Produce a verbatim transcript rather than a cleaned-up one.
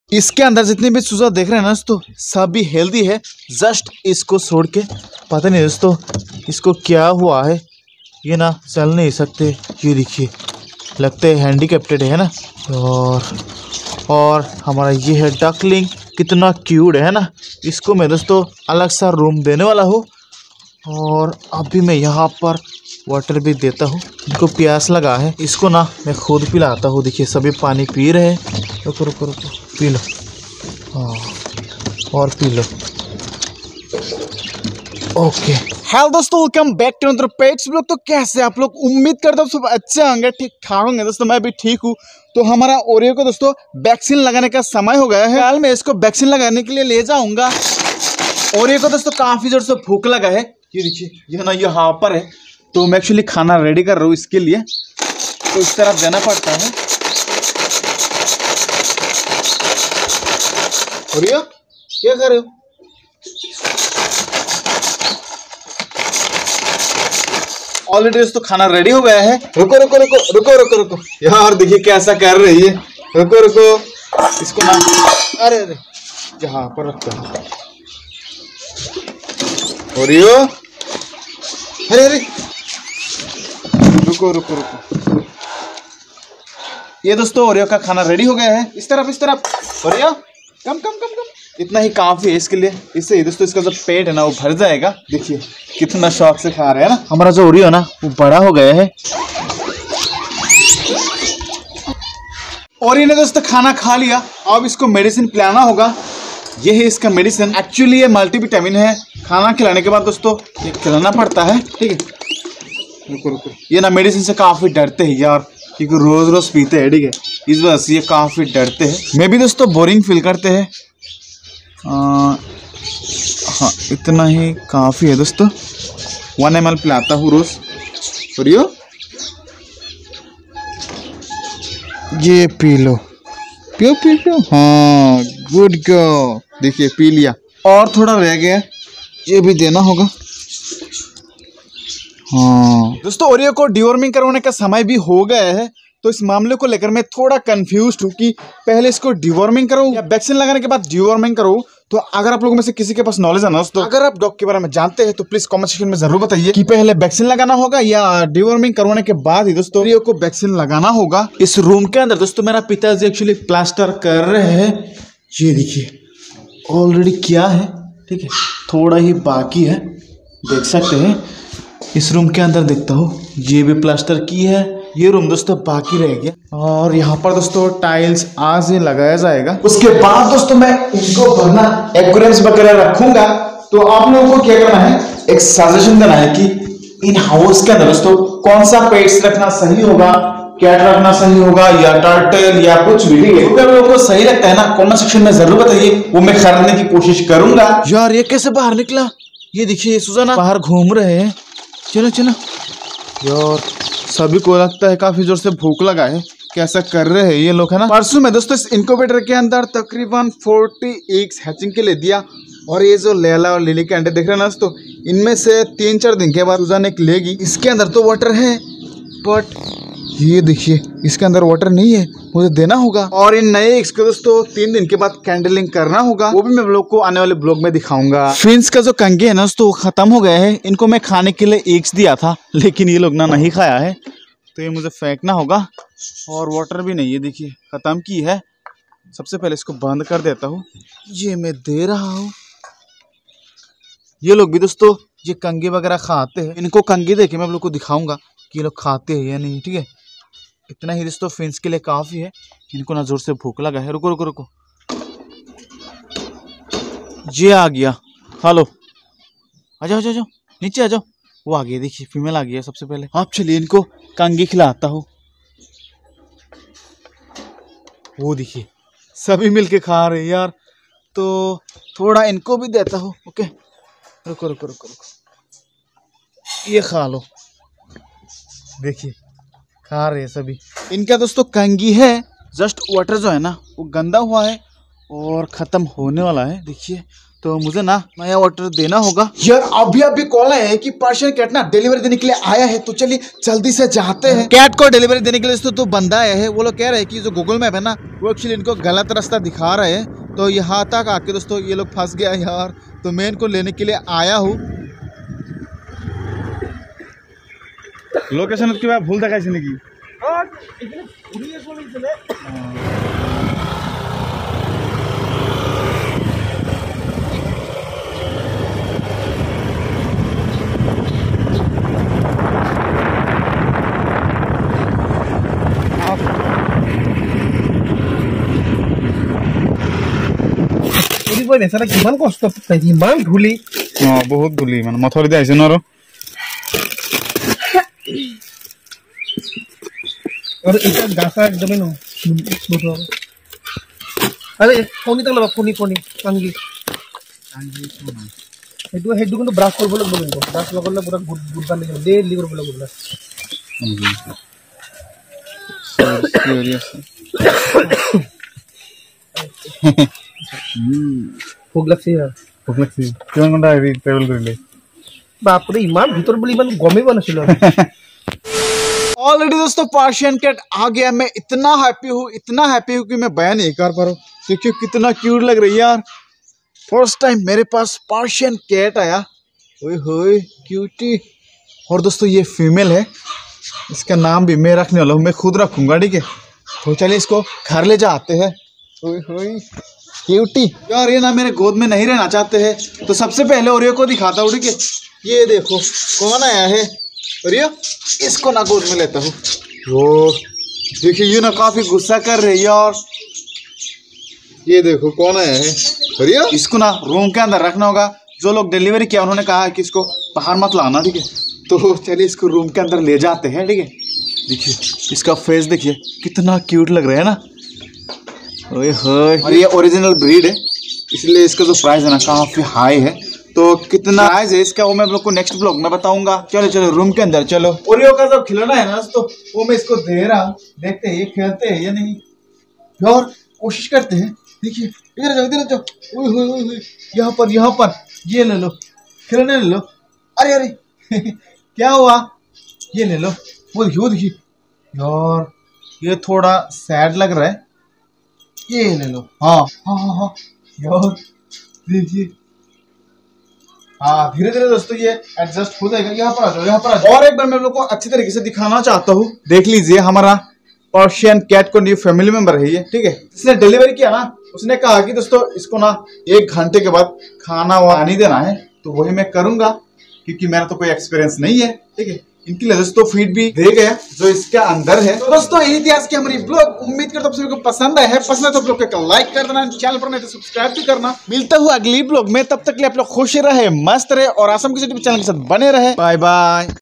इसके अंदर जितने भी चूजा देख रहे हैं ना दोस्तों, सभी हेल्दी है। जस्ट इसको छोड़ के पता नहीं दोस्तों इसको क्या हुआ है, ये ना चल नहीं सकते। ये देखिए लगता है हैंडीकैप्टेड है ना। और और हमारा ये है डकलिंग, कितना क्यूट है ना। इसको मैं दोस्तों अलग सा रूम देने वाला हूँ। और अभी मैं यहाँ पर वाटर भी देता हूँ, इनको प्यास लगा है, इसको ना मैं खुद पिलाता हूँ। देखिए सभी पानी पी रहे हैं। रुको रुको रुको, पी लो, हाँ और पी लो। ओके हेलो दोस्तों, welcome back to another pets blog. तो कैसे आप लोग, उम्मीद करता हूँ सब अच्छे होंगे, ठीक ठाक होंगे दोस्तों। मैं भी ठीक हूँ। तो हमारा ओरियो को दोस्तों वैक्सीन लगाने का समय हो गया है। कल मैं इसको वैक्सीन लगाने के लिए ले जाऊंगा। ओरियो को दोस्तों काफी जोर से भूख लगा है, ये देखिए ये ना यहाँ पर है। तो मैं एक्चुअली खाना रेडी कर रहा हूँ इसके लिए, तो इस तरह देना पड़ता है। ओरियो क्या कर रहे हो? ऑलरेडी दोस्तों खाना रेडी हो गया है। रुको रुको रुको रुको रुको रुको यार, देखिए कैसा कर रही है। रुको रुको इसको ना, अरे अरे यहाँ पर रखता है ओरियो। अरे अरे रुको रुको रुको, ये दोस्तों ओरियो का खाना रेडी हो गया है। इस तरफ इस तरफ ओरियो, कम कम कम कम, इतना ही काफी है इसके लिए। इससे दोस्तों इसका जो पेट है ना वो भर जाएगा। देखिए कितना शौक से खा रहे हैं ना। हमारा जो ओरियो ना वो बड़ा हो गया है। ओरियो ने दोस्तों खाना खा लिया, अब इसको मेडिसिन पिलाना होगा। ये है इसका मेडिसिन, एक्चुअली ये मल्टीविटामिन है। खाना खिलाने के बाद दोस्तों ये खिलाना पड़ता है, ठीक है। रुको रुको, ये ना मेडिसिन से काफी डरते हैं यार, क्योंकि रोज रोज पीते हैं, ठीक है। इस वजह से ये काफी डरते हैं। मैं भी दोस्तों बोरिंग फील करते हैं। हाँ इतना ही काफी है दोस्तों। वन एम एल पिलाता हूँ रोज। ओरियो ये पी लो, पियो पियो पियो, हाँ गुड गर्ल। देखिए पी लिया, और थोड़ा रह गया, ये भी देना होगा। हाँ दोस्तों ओरियो को डिवॉर्मिंग करवाने का समय भी हो गया है। तो इस मामले को लेकर मैं थोड़ा कंफ्यूज्ड हूँ कि पहले इसको डिवॉर्मिंग करूँ या वैक्सीन लगाने के बाद डिवॉर्मिंग करूँ। तो अगर आप लोगों में से किसी के पास नॉलेज है ना दोस्तों, अगर आप डॉग के बारे में जानते हैं तो प्लीज कमेंट सेक्शन में जरूर बताइए कि पहले वैक्सीन लगाना होगा या डिवॉर्मिंग करवाने के बाद ही दोस्तों ओरियो को वैक्सीन लगाना होगा। इस रूम के अंदर दोस्तों मेरा पिताजी एक्चुअली प्लास्टर कर रहे हैं। ये देखिए ऑलरेडी किया है, ठीक है, थोड़ा ही बाकी है, देख सकते हैं। इस रूम के अंदर देखता हूँ, ये भी प्लास्टर की है। ये रूम दोस्तों बाकी रह गया। और यहाँ पर दोस्तों टाइल्स आज ही लगाया जाएगा। उसके बाद दोस्तों मैं इनको भरना एक्वेरियम्स वगैरह रखूंगा। तो आप लोगों को क्या करना है, एक सजेशन देना है कि इन हाउस के अंदर दोस्तों कौन सा पेट्स रखना सही होगा, कैट रखना सही होगा या टर्टल या कुछ भी, ठीक है। अगर लोगों को सही लगता है ना कमेंट सेक्शन में जरूर बताइए, वो मैं खरीदने की कोशिश करूंगा। यार ये कैसे बाहर निकला? ये देखिए सुजाना बाहर घूम रहे हैं। चलो चलो यार, सभी को लगता है काफी जोर से भूख लगा है। कैसा कर रहे हैं ये लोग, है ना। परसों में दोस्तों इस इनक्यूबेटर के अंदर तकरीबन चालीस एग्स हैचिंग के लिए दिया। और ये जो लैला और लिली के अंडे देख रहे हैं ना दोस्तों, इनमें से तीन चार दिन के बाद सुजान एक लेगी। इसके अंदर तो वाटर है, बट ये देखिए इसके अंदर वाटर नहीं है, मुझे देना होगा। और इन नए एग्स को दोस्तों तीन दिन के बाद कैंडलिंग करना होगा, वो भी मैं ब्लॉग को आने वाले ब्लॉग में दिखाऊंगा। फिन्स का जो कंगे है ना दोस्तों खत्म हो गए हैं। इनको मैं खाने के लिए एग्स दिया था, लेकिन ये लोग ना नहीं खाया है, तो ये मुझे फेंकना होगा। और वाटर भी नहीं है, देखिए खत्म की है। सबसे पहले इसको बंद कर देता हूँ। ये मैं दे रहा हूँ। ये लोग भी दोस्तों ये कंगे वगैरह खाते हैं। इनको कंगे देके मैं आप लोग को दिखाऊंगा कि ये लोग खाते हैं या नहीं, ठीक है। इतना ही दोस्तों फिन्स के लिए काफी है। इनको ना जोर से भूख लगा है। रुको रुको रुको, ये आ गया। हेलो, आ जाओ आ जाओ नीचे आ जाओ। वो आ गया, देखिए फीमेल आ गया सबसे पहले। आप चलिए इनको कंगी खिलाता हूँ। वो देखिए सभी मिलके खा रहे हैं यार, तो थोड़ा इनको भी देता हूँ। ओके रुको रुको रुको रुको, ये खा लो। देखिए खा रहे हैं सभी। इनका दोस्तों कंगी है, जस्ट वाटर जो है ना वो गंदा हुआ है और ख़त्म होने वाला है। देखिए तो तो मुझे ना नया ऑर्डर देना होगा यार। अभी अभी कॉल आया है कि पर्शियन कैट ना डिलीवरी देने के लिए आया है, तो चलिए जल्दी से जाते हैं। कैट को डिलीवरी देने के लिए तो, तो बंदा आया है। वो लोग कह रहे हैं कि जो गूगल मैप है ना वो एक्चुअली इनको गलत रास्ता दिखा रहे हैं, तो यहाँ तक आके दोस्तों ये लोग फंस गया यार। तो मैं इनको लेने के लिए आया हूँ। लोकेशन किंवा भूल देखायची नेकी কিমান কষ্ট ইমান ধূলি অ বহুত ধূলি মানে মথৰি দিয়ে আহিছে ন আৰু আৰু এটা গাছা একদমই ন আরে ফোনি তো লবা ফোনি ফোনি কাঙ্গি কাঙ্গি সেইটো সেইটো কিন্তু ব্ৰাছ কৰিব লাগিব কিন্তু ব্ৰাছ লগালে পুৰা গুড গুড বানি যাব ডেইলি কৰিব লাগিব ব্ৰাছ সিৰিয়াছ ভোক লাগছে ভোক লাগছে কিমান ঘণ্টা হেৰি ট্ৰেভেল কৰিলে বাপৰে ইমান ভিতৰ বুলি ইমান গমেই পোৱা নাছিলো ऑलरेडी दोस्तों पर्शियन कैट आ गया। मैं इतना हैप्पी हूँ इतना हैप्पी हूँ कि मैं बयान नहीं कर पा रहा हूँ। देखिए कितना क्यूट लग रही है यार। फर्स्ट टाइम मेरे पास पर्शियन कैट आया। ओए होए क्यूटी। और दोस्तों ये फीमेल है, इसका नाम भी मैं रखने वाला हूँ, मैं खुद रखूँगा ठीक है। तो चलिए इसको घर ले जाते हैं। ओए होए क्यूटी यार, ये ना मेरे गोद में नहीं रहना चाहते हैं, तो सबसे पहले ओरियो को दिखाता हूँ ठीक है। ये देखो कौन आया है ओरियो, इसको ना गोद में लेता हूँ। वो देखिए ये ना काफी गुस्सा कर रही है। और ये देखो कौन आया है ओरियो, इसको ना रूम के अंदर रखना होगा। जो लोग डिलीवरी किया उन्होंने कहा है कि इसको बाहर मत लाना ठीक है। तो चलिए इसको रूम के अंदर ले जाते हैं ठीक है। देखिए इसका फेस देखिए कितना क्यूट लग रहा है ना। ओए होए, और ये ओरिजिनल ब्रीड है इसलिए इसका जो प्राइस है ना काफी हाई है। तो कितना प्राइस है इसका वो मैं आप लोग को नेक्स्ट ब्लॉग में बताऊंगा। चलो चलो रूम के अंदर चलो। ओरियो का जो खिलौना है ना तो वो मैं इसको दे रहा हूँ, देखते हैं ये खेलते हैं या नहीं। और कोशिश करते हैं। देखिए इधर जाओ इधर जाओ। ओए होए ओए होए, यहाँ पर यहाँ पर ये ले लो खिलौने ले लो। अरे अरे क्या हुआ, ये ले लो। वो देखिए वो देखिए यार ये थोड़ा सैड लग रहा है, ये ले लो। हाँ हाँ हाँ हाँ यार देखिए हाँ धीरे धीरे दोस्तों ये एडजस्ट हो जाएगा। यहाँ पर आ जाओ यहाँ पर आ जाओ। और एक बार मैं आप लोग को अच्छी तरीके से दिखाना चाहता हूँ। देख लीजिए हमारा पर्शियन कैट को न्यू फैमिली मेंबर है ये ठीक है। इसने डिलीवरी किया ना, उसने कहा कि दोस्तों इसको ना एक घंटे के बाद खाना वानी देना है, तो वही मैं करूंगा क्योंकि मेरा तो कोई एक्सपीरियंस नहीं है ठीक है। इनके लिए दोस्तों फीड भी दे गया जो इसके अंदर है। तो दोस्तों यही थी आज की हमारी ब्लॉग। उम्मीद करता हूँ आप सभी को पसंद आया है। पसंद है तो ब्लॉग को लाइक कर देना, चैनल पर नहीं तो सब्सक्राइब भी करना। मिलता हूँ अगली ब्लॉग में, तब तक के लिए आप लोग खुश रहे, मस्त रहे और आसम किसी चैनल के साथ बने रहे। Bye bye.